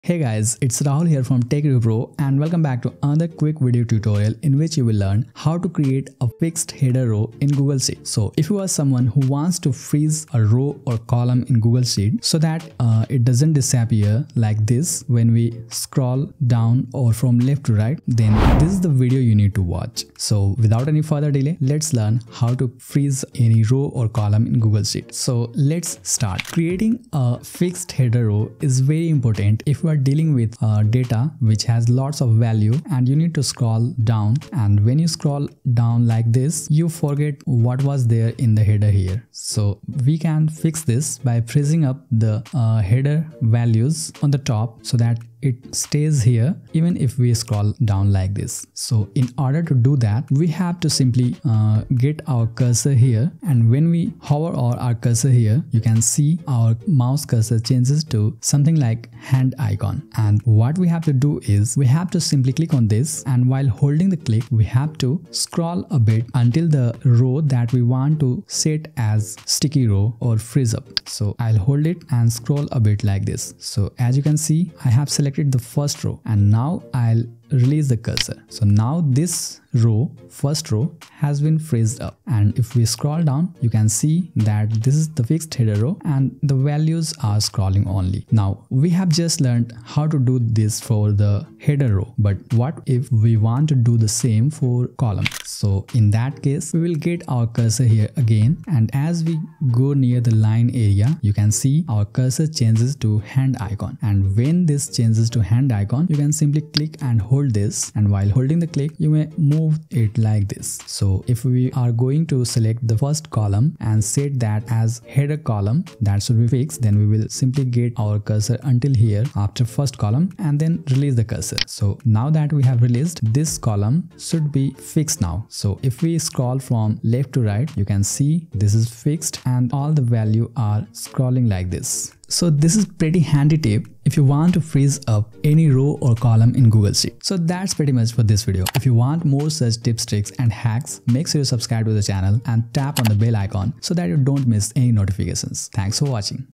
Hey guys, it's Rahul here from Tech Review Pro and welcome back to another quick video tutorial in which you will learn how to create a fixed header row in Google Sheet. So if you are someone who wants to freeze a row or column in Google Sheet so that it doesn't disappear like this when we scroll down or from left to right, then this is the video you need to watch. So without any further delay, let's learn how to freeze any row or column in Google Sheet. So let's start. Creating a fixed header row is very important if you are dealing with data which has lots of value and you need to scroll down, and when you scroll down like this you forget what was there in the header here. So we can fix this by freezing up the header values on the top so that it stays here even if we scroll down like this. So in order to do that, we have to simply get our cursor here, and when we hover over our cursor here, you can see our mouse cursor changes to something like hand icon. And what we have to do is we have to simply click on this, and while holding the click we have to scroll a bit until the row that we want to set as sticky row or freeze up. So I'll hold it and scroll a bit like this. So as you can see, I have selected the first row, and now I'll release the cursor. So now this first row has been freezed up, and if we scroll down you can see that this is the fixed header row and the values are scrolling only. Now we have just learned how to do this for the header row, but what if we want to do the same for column? So in that case we will get our cursor here again, and as we go near the line area you can see our cursor changes to hand icon, and when this changes to hand icon you can simply click and hold this, and while holding the click you may move it like this. So if we are going to select the first column and set that as header column that should be fixed, then we will simply get our cursor until here after first column and then release the cursor. So now that we have released, this column should be fixed now. So if we scroll from left to right you can see this is fixed and all the value are scrolling like this. So this is pretty handy tip if you want to freeze up any row or column in Google Sheet. So that's pretty much for this video. If you want more such tips, tricks and hacks, make sure you subscribe to the channel and tap on the bell icon so that you don't miss any notifications. Thanks for watching.